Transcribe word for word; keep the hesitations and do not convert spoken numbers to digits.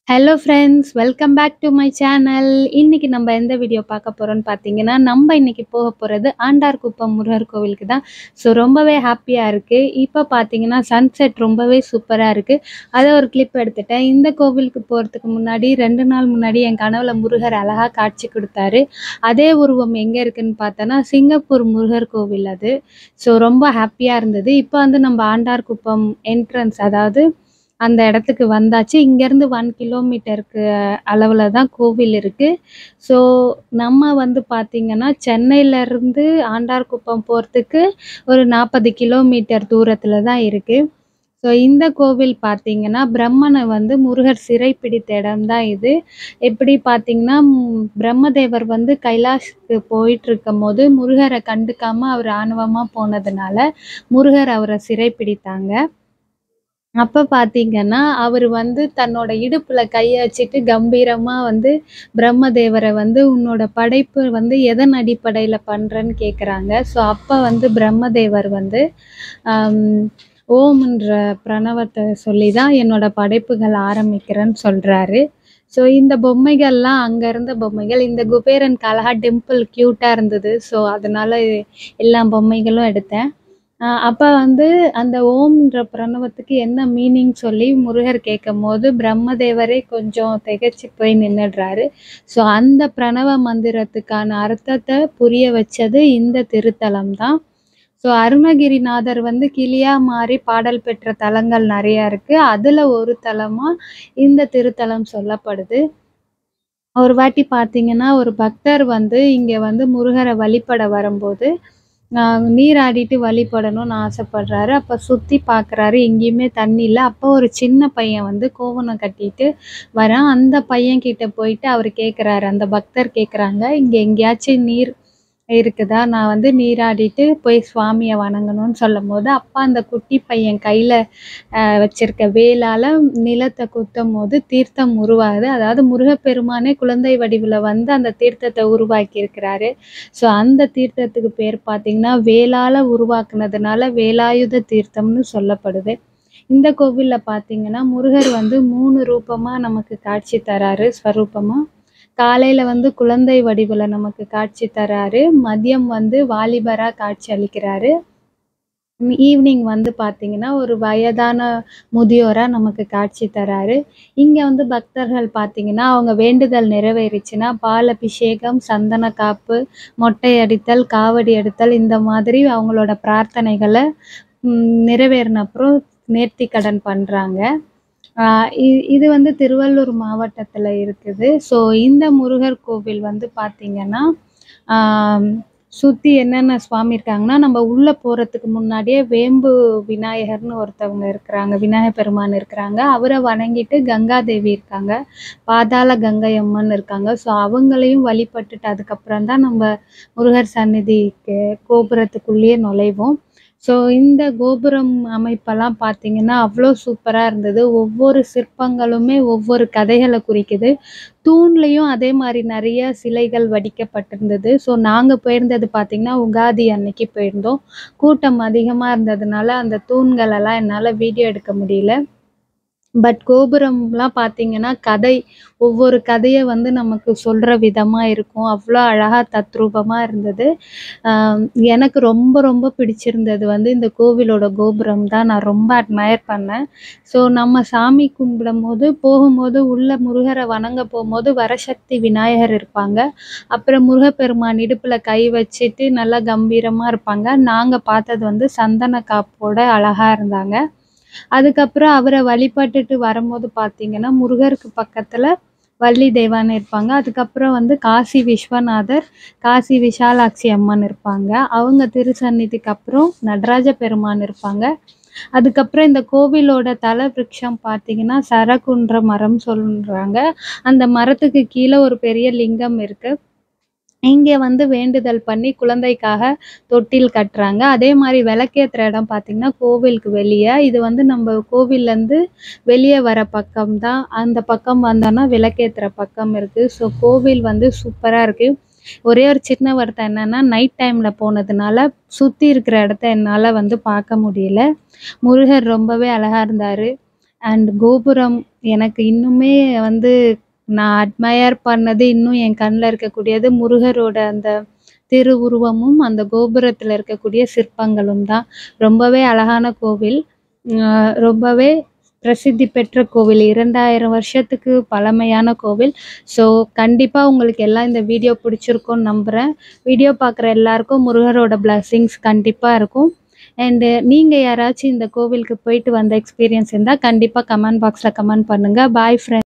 Hello friends, welcome back to my channel. இன்னைக்கு நம்ம எந்த வீடியோ பார்க்க போறோம்னு பார்த்தீங்கன்னா, நம்ம இன்னைக்கு போக போறது ஆண்டார்குப்பம் முருகர் கோவிலுக்கு தான். ஸோ ரொம்பவே ஹாப்பியா இருக்கு. இப்போ பார்த்தீங்கன்னா, சன்செட் ரொம்பவே சூப்பரா இருக்கு. அத ஒரு கிளிப் எடுத்துட்டேன். இந்த கோவிலுக்கு போறதுக்கு முன்னாடி ரெண்டு நாள் முன்னாடி என் கனவுல முருகர் அழகா காட்சி குடுத்தாரு. அதே உருவம் எங்க இருக்குன்னு பார்த்தோன்னா, சிங்கப்பூர் முருகர் கோவில் அது. ஸோ ரொம்ப ஹாப்பியா இருந்தது. இப்போ வந்து நம்ம ஆண்டார்குப்பம் என்ட்ரன்ஸ் அதாவது அந்த இடத்துக்கு வந்தாச்சு. இங்கேருந்து ஒன் கிலோமீட்டருக்கு அளவுல தான் கோவில் இருக்கு. ஸோ நம்ம வந்து பார்த்தீங்கன்னா, சென்னையிலேருந்து ஆண்டார்குப்பம் போறதுக்கு ஒரு நாற்பது கிலோமீட்டர் தூரத்தில தான் இருக்கு. ஸோ இந்த கோவில் பார்த்தீங்கன்னா, பிரம்மன வந்து முருகர் சிறை பிடித்த இடம் தான் இது. எப்படி பார்த்தீங்கன்னா, ம் பிரம்மதேவர் வந்து கைலாஷ்க்கு போயிட்டுருக்கும்போது, முருகர கண்டுக்காம அவர் ஆணவமா போனதுனால, முருகர் அவர சிறை பிடித்தாங்க. அப்ப பார்த்தீங்கன்னா, அவரு வந்து தன்னோட இடுப்புல கைய வச்சுட்டு கம்பீரமா வந்து பிரம்மதேவர வந்து, "உன்னோட படைப்பு வந்து எதன் அடிப்படையில பண்றன்னு?" கேட்குறாங்க. ஸோ அப்ப வந்து பிரம்மதேவர் வந்து, அம் ஓம்ன்ற பிரணவத்த சொல்லி தான் என்னோட படைப்புகள் ஆரம்பிக்கிறேன்னு சொல்றாரு. ஸோ இந்த பொம்மைகள்லாம் அங்க இருந்த பொம்மைகள். இந்த குபேரனுக்கு அழகா டிம்பிள் கியூட்டா இருந்தது. ஸோ அதனால எல்லா பொம்மைகளும் எடுத்தேன். அ அப்ப வந்து அந்த ஓம்ன்ற பிரணவத்துக்கு என்ன மீனிங் சொல்லி முருகர் கேட்கும்போது, பிரம்மதேவரே கொஞ்சம் திகைச்சு போய் நின்னுடுறாரு. ஸோ அந்த பிரணவ மந்திரத்துக்கான அர்த்தத்த புரிய வச்சது இந்த திருத்தலம் தான். ஸோ அருணகிரிநாதர் வந்து கிளியா மாறி பாடல் பெற்ற தலங்கள் நெறையா இருக்கு. அதுல ஒரு தலமா இந்த திருத்தலம் சொல்லப்படுது. ஒரு வாட்டி பார்த்தீங்கன்னா, ஒரு பக்தர் வந்து இங்க வந்து முருகர வழிபட வரும்போது, அ நீராடிட்டு வழிபடணும்னு ஆசைப்படுறாரு. அப்ப சுத்தி பார்க்குறாரு, எங்கேயுமே தண்ணி இல்ல. அப்போ ஒரு சின்ன பையன் வந்து கோவணம் கட்டிட்டு வரான். அந்த பையன்கிட்ட போயிட்டு அவரு கேட்குறாரு, அந்த பக்தர் கேட்குறாங்க, "இங்க எங்கேயாச்சும் நீர் இருக்குதா? நான் வந்து நீராடிட்டு போய் சுவாமிய வணங்கணும்னு" சொல்லும்போது, அப்ப அந்த குட்டி பையன் கையில அ வச்சிருக்க வேலால நிலத்த குத்தும்போது தீர்த்தம் உருவாகுது. அதாவது முருகப்பெருமானே குழந்தை வடிவில வந்து அந்த தீர்த்தத்த உருவாக்கியிருக்கிறாரு. ஸோ அந்த தீர்த்தத்துக்கு பேர் பார்த்தீங்கன்னா, வேலால உருவாக்குனதுனால வேலாயுத தீர்த்தம்னு சொல்லப்படுது. இந்த கோவில்ல பார்த்தீங்கன்னா, முருகர் வந்து மூணு ரூபமா நமக்கு காட்சி தராரு, ஸ்வரூபமா. காலையில வந்து குழந்தை வடிவில நமக்கு காட்சி தராரு. மதியம் வந்து வாலிபரா காட்சி அளிக்கிறாரு. ம் ஈவினிங் வந்து பார்த்தீங்கன்னா, ஒரு வயதான முதியோரா நமக்கு காட்சி தராரு. இங்க வந்து பக்தர்கள் பார்த்தீங்கன்னா, அவங்க வேண்டுதல் நிறைவேறிச்சுன்னா, பால் அபிஷேகம், சந்தன காப்பு, மொட்டை அடித்தல், காவடி எடுத்தல் இந்த மாதிரி அவங்களோட பிரார்த்தனைகள ம் நிறைவேறின அப்புறம் நேர்த்திக்கடன் பண்றாங்க. ஆ இ இது வந்து திருவள்ளூர் மாவட்டத்தில இருக்குது. ஸோ இந்த முருகர் கோவில் வந்து பார்த்தீங்கன்னா, ஆம் சுத்தி என்னென்ன சுவாமி இருக்காங்கன்னா, நம்ம உள்ள போறதுக்கு முன்னாடியே வேம்பு விநாயகர்னு ஒருத்தவங்க இருக்கிறாங்க. விநாயகர் பெருமான் இருக்கிறாங்க. அவர வணங்கிட்டு கங்காதேவி இருக்காங்க. பாதாள கங்கை அம்மன் இருக்காங்க. ஸோ அவங்களையும் வழிபட்டுட்டு அதுக்கப்புறம் தான் நம்ம முருகர் சந்நிதிக்கு கோபுரத்துக்குள்ளேயே நுழைவோம். ஸோ இந்த கோபுரம் அமைப்பெல்லாம் பார்த்தீங்கன்னா, அவ்ளோ சூப்பரா இருந்தது. ஒவ்வொரு சிற்பங்களுமே ஒவ்வொரு கதைகள குறிக்குது. தூண்லயும் அதே மாரி நெறைய சிலைகள் வடிக்கப்பட்டிருந்தது. ஸோ நாங்க போயிருந்தது பார்த்தீங்கன்னா, உகாதி அன்னைக்கு போயிருந்தோம். கூட்டம் அதிகமா இருந்ததுனால, அந்த தூண்களெல்லாம் என்னால வீடியோ எடுக்க முடியல. பட் கோபுரம்லாம் பார்த்தீங்கன்னா, கதை ஒவ்வொரு கதைய வந்து நமக்கு சொல்ற விதமா இருக்கும். அவ்ளோ அழகா தத்ரூபமா இருந்தது. அ எனக்கு ரொம்ப ரொம்ப பிடிச்சிருந்தது வந்து இந்த கோவிலோட கோபுரம் தான். நான் ரொம்ப அட்மையர் பண்ணேன். ஸோ நம்ம சாமி கும்பிடும்போது, போகும்போது உள்ள முருகர வணங்க போம்போது வரசக்தி விநாயகர் இருப்பாங்க. அப்புறம் முருகப்பெருமான் இடுப்புல கை வச்சுட்டு நல்லா கம்பீரமா இருப்பாங்க. நாங்க பார்த்தது வந்து சந்தன காப்போட அழகா இருந்தாங்க. அதுக்கப்புறம் அவர வழிபட்டுட்டு வரும்போது பார்த்தீங்கன்னா, முருகருக்கு பக்கத்துல வள்ளி தெய்வானை இருப்பாங்க. அதுக்கப்புறம் வந்து காசி விஸ்வநாதர், காசி விசாலாட்சி அம்மன் இருப்பாங்க. அவங்க திருசந்நிதிக்கு அப்புறம் நடராஜ பெருமான் இருப்பாங்க. அதுக்கப்புறம் இந்த கோவிலோட தல விருட்சம் பார்த்தீங்கன்னா, சரகுன்ற மரம் சொல்றாங்க. அந்த மரத்துக்கு கீழ ஒரு பெரிய லிங்கம் இருக்கு. இங்க வந்து வேண்டுதல் பண்ணி குழந்தைக்காக தொட்டில் கட்டுறாங்க. அதே மாரி விளக்கேத்துற இடம் பார்த்தீங்கன்னா, கோவிலுக்கு வெளிய. இது வந்து நம்ப கோவில்லருந்து வெளிய வர பக்கம் தான். அந்த பக்கம் வந்தோம்னா விளக்கேத்துற பக்கம் இருக்கு. ஸோ கோவில் வந்து சூப்பரா இருக்கு. ஒரே ஒரு சின்ன வருத்தம் என்னன்னா, நைட் டைம்ல போனதுனால சுத்தி இருக்கிற இடத்த என்னால வந்து பார்க்க முடியல. முருகர் ரொம்பவே அழகா இருந்தாரு. அண்ட் கோபுரம் எனக்கு இன்னுமே வந்து நான் அட்மையர் பண்ணது இன்னும் என் கண்ல இருக்கக்கூடியது முருகரோட அந்த திருவுருவமும், அந்த கோபுரத்துல இருக்கக்கூடிய சிற்பங்களும் தான். ரொம்பவே அழகான கோவில். அ ரொம்பவே பிரசித்தி பெற்ற கோவில். இரண்டாயிரம் வருஷத்துக்கு பழமையான கோவில். ஸோ கண்டிப்பா உங்களுக்கு எல்லாம் இந்த வீடியோ பிடிச்சிருக்கும்னு நம்புறேன். வீடியோ பார்க்குற எல்லாருக்கும் முருகரோட பிளெஸ்ஸிங்ஸ் கண்டிப்பா இருக்கும். அண்டு நீங்க யாராச்சும் இந்த கோவிலுக்கு போயிட்டு வந்த எக்ஸ்பீரியன்ஸ் இருந்தா கண்டிப்பா கமெண்ட் பாக்ஸ்ல கமெண்ட் பண்ணுங்க. Bye friends.